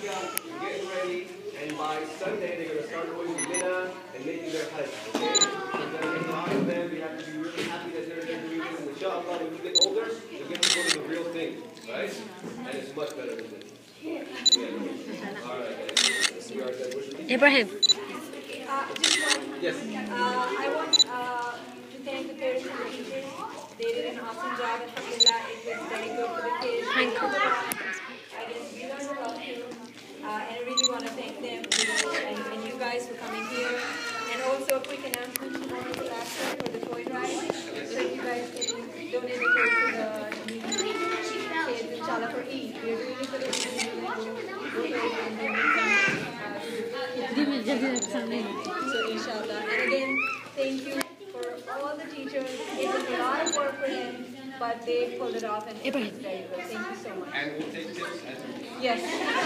getting ready, and by Sunday they're going to start going to Mina and making their hajj. Okay? So then a lot of them, we have to be really happy that they're doing this. And inshallah, when you get older, you get to go to the real thing, right? And it's much better than this. Yeah. All right, guys. We are done. Ibrahim. Just one. Yes. I want to thank the parents and the teachers. They did an awesome job at Alhamdulillah. It was very good for the kids. Thank you. I guess we learned a lot too. And I really want to thank them and you guys for coming here. And also a quick announcement tomorrow is the last time for the toy drive. So you guys can donate the toys to the kids, inshallah, for Eid. We're doing it for the Eid. So inshallah. And again, thank you for all the teachers. It was a lot of work for them, but they pulled it off and it was very good. Thank you so much. And we'll take tips. Yes.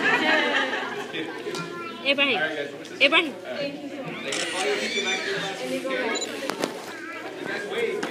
Ibrahim. All right, guys. Ibrahim. Thank you so much. They can follow you back to your class. And they go back. You guys wait.